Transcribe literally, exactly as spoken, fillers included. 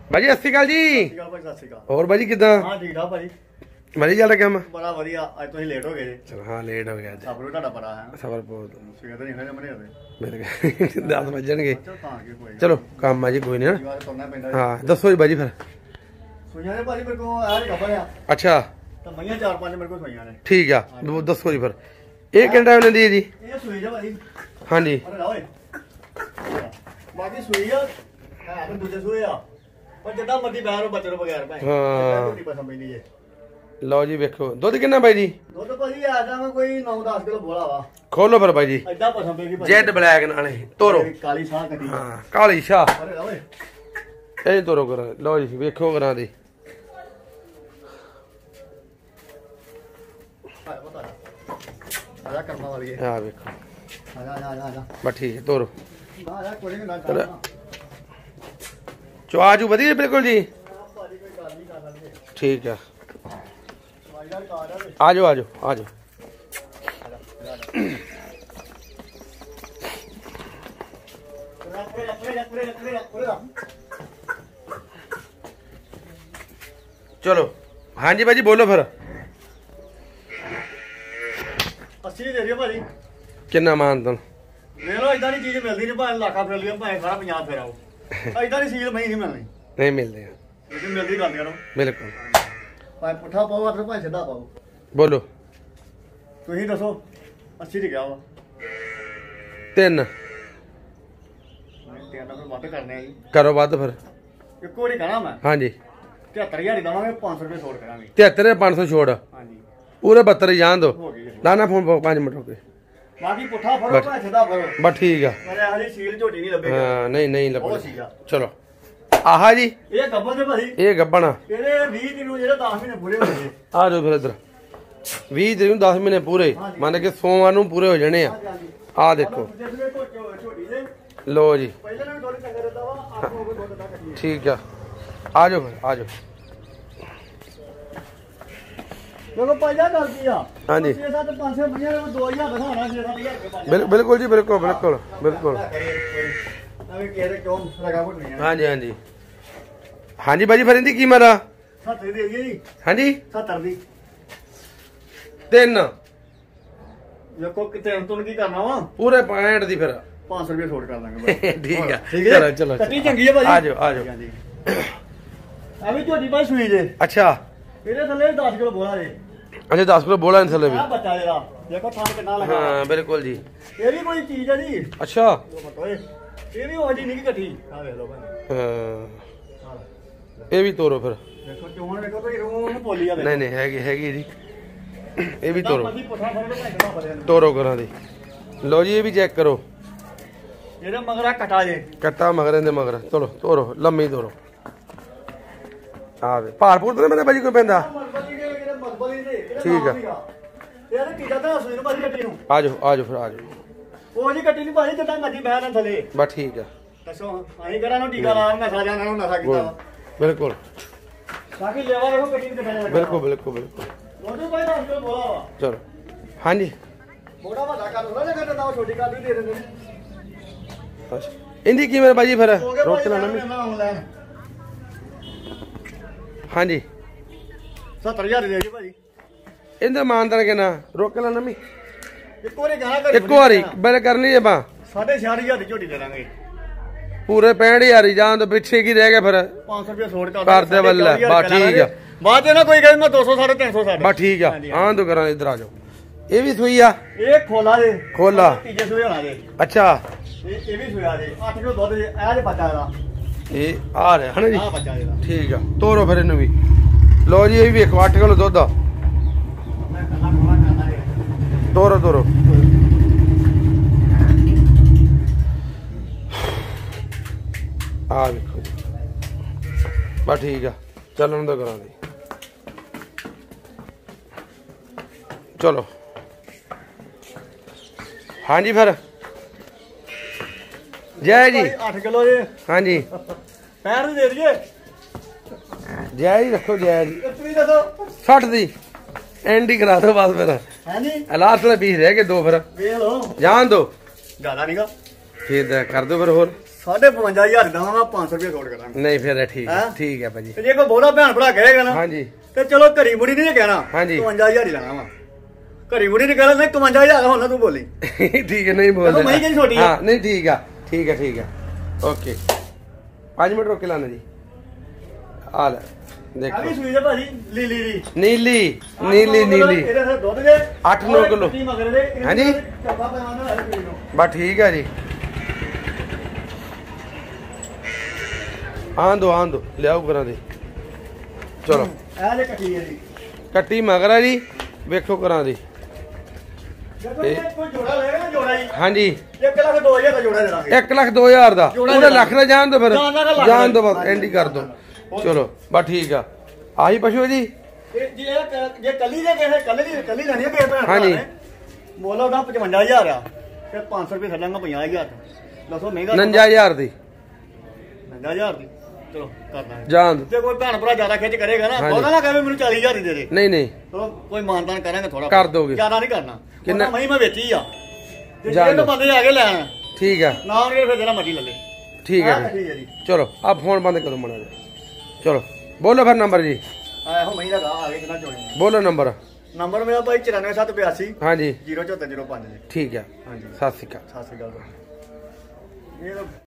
भाजी सत श्री अकाल जी। और भाजी किदा? हां ठीक ठाक भाजी। भाजी चल रहा बड़ा बढ़िया। आज तुम लेट हो गए। चलो हाँ लेट हो गया। सबर ਤੁਹਾਡਾ ਬੜਾ ਹੈ। सबर बहुत ਸਵੇਰ ਦੇ ਨਿਕਲੇ ਮਨੇ ਹੋਵੇ मेरे दस बजणगे। चलो काम है जी कोई नहीं। हाँ दसो जी भाजी फिर। सुइयां ने भाजी मेरे को आ खबर है। अच्छा तो मईयां चार पांच मेरे को सुइयां ने। ठीक है दसो जी फिर। ये कितना टाइम लेंदी है जी? ये सुई जा भाजी। हाँ जी बाकी सुई है तो दूसरे सुई आ पर जितना मर्जी बैर बच्चे बगैर भाई। हाँ रोटी पसंद नहीं है। लो जी वेखो दुध कितना भाई जी? दुध भाजी आ जावे कोई नौ दस किलो बोला वा। खोलो फिर भाई जी। इतना पसंद पेगी भाई। जेड ब्लैक नाले तोरो काली शाह कटी। हाँ काली शाह अरे ओए ए तोरो करा। लो जी वेखो करा दी। आजा कर्मा वाली है। हाँ वेखो आजा आजा आजा बस ठीक है तोरो। आजा कोई नहीं ना। चुआजू बढ़िया बिल्कुल जी। ठीक है आ जाओ आ जाओ आ जाओ। चलो हाँ जी भाजी बोलो फिर। अस्सी दे दियो भाजी। कितना मान तुम ले लो। इधर ही चीज मिलती नहीं भाई लाखा फिर लिया भाई सारा पंजाब फिर आओ। इधर ही सील नहीं मिलनी। नहीं मिलते लेकिन मिलती कर दिया बिल्कुल। भाई पुठा पाओ और भाई सीधा पाओ। बोलो तुम ही दसो अस्सी दी क्या वा? तीन मत करने करो बात फिर। एक बारी कहना मैं। हाँ जी तिहत्तर हजार देवांगे पांच सौ रुपये छोड़ करांगे। तिहत्तर पाँच सौ छोड़ हाँ जी पूरे बहत्तर ही जान दो। लाना फोन पाँच मिनट हो गए। बाकी पुठा फरो भाई सीधा फरो। बस ठीक है। मेरे हाली सील झोटी नहीं लबेगी। हाँ नहीं नहीं बहुत लगे। सीगा। चलो आहा जी ये गब्बर से भाई। ये गब्बना ਇਹਦੇ ਵੀਹ ਦਿਨ ਨੂੰ ਜਿਹੜੇ ਦਸ ਮਹੀਨੇ ਪੂਰੇ ਹੋ ਗਏ। आ जाओ फिर इधर बीस दिन दस महीने पूरे मान के सोमवार ਨੂੰ पूरे हो जाने आ। आ देखो लो जी ठीक है आ जाओ फिर आ जाओ। देखो पहिला कर दिया। हाँ जी छह सात पाँच सौ बनिया दो हजार दिखाना छह सात हजार। बिल्कुल जी बिल्कुल बिल्कुल बिल्कुल। अबे कह रहे क्यों लगा बोल नहीं है। हाँ जी हाँ जी हाँ जी भाजी फिर इनकी कीमत आ? सत्तर दे दिए जी। हाँ जी सत्तर दी। तीन देखो कितने तुम की करना वा? पूरे पैंठ दी फिर पाँच सौ रुपये छोड़ कर देंगे। ठीक है ठीक चलो है चलो कटी चंगी है भाई। आ जाओ आ जाओ। अभी झोटी भाई सुई जे। अच्छा ਇਹਦੇ ਥੱਲੇ दस किलो बोला जे। अच्छा दस किलो बोला इनसे भी। ਆ ਬੱਚਾ ਜਿਹੜਾ ਦੇਖੋ ਥਾਂ ਕਿੰਨਾ ਲਗਾ। हाँ बिल्कुल जी। ਇਹ ਵੀ ਕੋਈ ਚੀਜ਼ ਹੈ ਜੀ। अच्छा ਓਏ ਇਹ ਵੀ ਉਹਦੀ ਨਹੀਂ ਇਕੱਠੀ। ਆ ਵੇਖ ਲਓ ਭਾਈ। हाँ ये भी तोरो फिर। ਦੇਖੋ ਚੋਣ ਵੇਖੋ ਤਾਂ ਰੂਹ ਨੂੰ ਬੋਲੀ ਆ। नहीं नहीं हैगी हैगी जी ये भी तोरो ਮੱਦੀ ਪੁੱਠਾ ਫੜ ਕੇ ਭਾਈ ਕਿੰਨਾ ਬਦਿਆ। तोरो करा दी। लो जी ये भी चेक करो। ਇਹਦੇ ਮਗਰ ਆ ਕਟਾ ਜੇ। कट्टा मगर इनके मगर चलो तोरो लम्मी तोरो। आ भार भूर तो नहीं भाजी कोई पैंदा। ठीक है ਯਾਰ ਟੀਕਾ ਤਾਂ ਸੁਈ ਨੂੰ ਭਾਜੀ ਕੱਟੀ ਨੂੰ। आ जाओ आ जाओ फिर आ जाओ। ਉਹ ਜੀ ਕੱਟੀ ਨਹੀਂ ਭਾਜੀ ਜਿੱਦਾਂ ਮੱਦੀ ਬਹਿ ਨਾ ਥੱਲੇ। बस ठीक है ਦੱਸੋ ਅਸੀਂ ਕਰਾਂ ਨੂੰ ਟੀਕਾ ਲਾ ਨਸ਼ਾ ਜਾਣਾ ਨੂੰ ਨਸ਼ਾ ਕੀਤਾ ਵਾ। बिल्कुल ਬਾਕੀ ਲੈਵਾ ਦੇਖੋ ਕੱਟੀ ਕਿੱਥੇ ਬਹਿ ਜਾ। बिल्कुल बिल्कुल बिल्कुल। ਉਹਦੇ ਭਾਈ ਦਸ ਕਿਲੋ ਬੋਲਾ ਵਾ। चलो हाँ जी ਥੋੜਾ ਵੱਡਾ ਕਰ ਲਓ ਜੇ ਕਹਿੰਦਾ ਤਾਂ ਛੋਟੀ ਕਰ ਵੀ ਦੇ ਦਿੰਦੇ ਨੇ। बस इनकी कीमत भाजी फिर ਹੋ ਗਿਆ रोक ਭਾਈ लाना ਮੈਂ ਆਨਲਾਈਨ हाँ जी सत्तर हजार दे जी भाजी। इनका मानदान के ना रोक लाना मी ਇੱਕ ਵਾਰੀ ਗਾਣਾ ਕਰ एक बारी बिल कर ली बा साढ़े छियाठ हजार ਦੀ ਝੋਟੀ ਦੇ ਦਾਂਗੇ। पूरे पैंठ हजार ही जान तो पीछे की रह गया फिर पाँच सौ रुपया छोड़ कर कर दे बल्ले बस ठीक है बात है ना कोई कहे मैं दो सौ साढ़े तीन सौ साढ़े बस ठीक है हाँ तो करा इधर आ जाओ। ये भी सुई आ एक खोला जे खोला तीजे सुई होना जे। अच्छा ये ये भी सुई आ जे आठ किलो दूध जे आ जे बच्चा दा ये आ रहा है ना जी हां बच्चा जे दा ठीक है तोरो फिर इन्हें भी। लो जी ये भी देखो आठ किलो दुध मैं खाना खाना खाना जे तोरो तोरो आ देखो बस ठीक है चलन तो करा दी। चलो हाँ जी फिर जय जी आठ किलो जे हाँ जी पैर दे दिए जय जी रखो जय जी कितनी दसो सठ दी एंडी करा दो बस फिर है नी लास्ट वाले बीस रह गए दो फिर वे लो जान दो ज्यादा नहीं का फिर कर दो फिर होर ਸਾਢੇ ਪਚਵੰਜਾ ਹਜ਼ਾਰ ਦਾ ਮੈਂ ਪੰਜ ਸੌ ਰੁਪਏ ਛੋੜ ਕਰਾਂਗਾ। ਨਹੀਂ ਫਿਰ ਠੀਕ ਹੈ ਹੈਂ? ਠੀਕ ਹੈ ਭਾਜੀ। ਤੇ ਜੇ ਕੋਈ ਬੋਲਾ ਭੈਣ ਭਰਾ ਕਹੇਗਾ ਨਾ ਹਾਂਜੀ ਤੇ ਚਲੋ ਘਰੀ ਮੁੜੀ ਨਹੀਂ ਕਹਿਣਾ ਹਾਂਜੀ। ਪਚਵੰਜਾ ਹਜ਼ਾਰ ਹੀ ਲੈਣਾ ਵਾ। ਘਰੀ ਮੁੜੀ ਨਹੀਂ ਕਹਿਣਾ ਨਹੀਂ ਇਕਵੰਜਾ ਹਜ਼ਾਰ ਹੁਣ ਨਾ ਤੂੰ ਬੋਲੀ। ਠੀਕ ਹੈ ਨਹੀਂ ਬੋਲਦੇ ਦੇਖੋ ਮਹੀਂ ਕਿਹੜੀ ਛੋਟੀ ਆ। ਹਾਂ ਨਹੀਂ ਠੀਕ ਆ ਠੀਕ ਹੈ ਠੀਕ ਹੈ ਓਕੇ ਪੰਜ ਮਿੰਟ ਰੁਕ ਕੇ ਲਾਣਾ ਜੀ ਆ ਲੈ ਆ ਦੇਖੋ ਵੀ ਸੂਈ ਦੇ ਭਾਜੀ ਲੀਲੀ ਦੀ ਨੀਲੀ ਨੀਲੀ ਨੀਲੀ ਇਹਦੇ ਫਿਰ ਦੁੱਧ ਦੇ ਅੱਠ ਨੌ ਕਿਲੋ। ਮਗਰ ਦੇ ਹਾਂਜੀ। ਚੱਪਾ ਪੈਣਾ ਹੈ ਸੂਈ ਨੂੰ। ਬਸ ਠੀਕ ਹੈ ਜੀ ਆਂ ਦੋ ਆਂ ਦੋ ਲਿਆਓ ਕਰਾਂ ਦੇ ਚਲੋ ਇਹ ਜੇ ਕੱਟੀ ਹੈ ਜੀ। ਕੱਟੀ ਮਗਰ ਆ ਜੀ ਵੇਖੋ ਕਰਾਂ ਦੀ ਦੇਖੋ ਇਹ ਕੋਈ ਜੋੜਾ ਲਏਗਾ ਨਾ ਜੋੜਾ ਜੀ ਹਾਂਜੀ ਇੱਕ ਲੱਖ ਦੋ ਹਜ਼ਾਰ ਦਾ ਜੋੜਾ ਦੇ ਦਾਂਗੇ। ਇੱਕ ਲੱਖ ਦੋ ਹਜ਼ਾਰ ਦਾ ਉਹਦੇ ਲੱਖ ਦਾ ਜਾਣ ਦੋ ਫਿਰ ਜਾਣ ਦਾ ਲੱਖ ਜਾਣ ਦੋ ਦਾ। ਬਸ ਐਂਡੀ ਕਰ ਦੋ ਚਲੋ ਬਸ ਠੀਕ ਆ ਆਹੀ ਪਸ਼ੂ ਹੈ ਜੀ ਇਹ ਜੇ ਇਹ- ਜੇ ਕੱਲੀ ਦੇ ਕਿਸੇ ਕੱਲੀ ਦੀ ਕੱਲੀ ਲੈਣੀ ਹੈ ਕਿਸੇ ਭੈਣ ਭਰਾ ਹਾਂਜੀ। ਨੇ ਮੁੱਲ ਉਹਦਾ ਪਚਵੰਜਾ ਹਜ਼ਾਰ ਆ ਤੇ ਪੰਜ ਸੌ ਰੁਪਏ ਛੱਡਾਂਗਾ ਪੰਜਾਹ ਹਜ਼ਾਰ ਦੱਸੋ ਮਹਿੰਗਾ ਉਣੰਜਾ ਹਜ਼ਾਰ ਦੀ ਪੰਜਾਹ ਹਜ਼ਾਰ ਦੀ ਚਲੋ ਕਰ ਦਾਂਗੇ। ਜਾਣ ਦੋ ਜੇ ਕੋਈ ਭੈਣ ਭਰਾ ਜ਼ਿਆਦਾ ਖਿੱਚ ਕਰੇਗਾ ਨਾ ਹਾਂਜੀ। ਉਹਦਾ ਨਾ ਕਹੇ ਮੈਨੂੰ ਚਾਲੀ ਹਜ਼ਾਰ ਹੀ ਦੇ ਦੇ ਨਹੀਂ ਨਹੀਂ ਚਲੋ ਕੋਈ ਮਾਨਤਾਨ ਕਰਾਂਗੇ ਥੋੜਾ ਕਰ ਦੋਗੇ। ਜ਼ਿਆਦਾ ਨਹੀਂ ਕਰਨਾ ਕਿੰਨਾ- ਕਿੰਨਾ ਮਹੀਂ ਮੈਂ ਵੇਚੀ ਆ ਤੇ ਜਾਣ ਜਿਹੜੇ ਦਿਓ। ਬੰਦੇ ਆ ਕੇ ਲੈਣ ਠੀਕ ਆ ਨਾ ਉਹਨੇ ਫਿਰ ਜਿਹੜਾ ਮਰਜ਼ੀ ਲੈ ਲੈ ਠੀਕ ਹੈ ਆਹ ਜੀ ਠੀਕ ਹੈ ਜੀ ਚਲੋ ਆ ਫੋਨ ਬੰਦ ਕਰੋ ਮਣਾ ਚਲੋ ਬੋਲੋ ਫਿਰ ਨੰਬਰ ਜੀ ਆ ਇਹੋ ਮਹੀਂ ਦਾ ਗਾ ਆ ਗਏ ਕਿੰਨਾ ਚੋਣੇ ਬੋਲੋ ਨੰਬਰ ਨੰਬਰ ਮੇਰਾ ਭਾਈ ਚੁਰਾਨਵੇਂ ਸੱਤ ਬਿਆਸੀ ਹਾਂਜੀ ਜ਼ੀਰੋ ਚੌਹਤਰ ਜ਼ੀਰੋ ਪੰਜ ਜੀ ਠੀਕ ਹੈ ਹਾਂਜੀ ਸਤਿ ਸ਼੍ਰੀ ਅਕਾਲ ਸਤਿ ਸ਼੍ਰੀ ਅਕਾਲ ਇਹ ਤਾਂ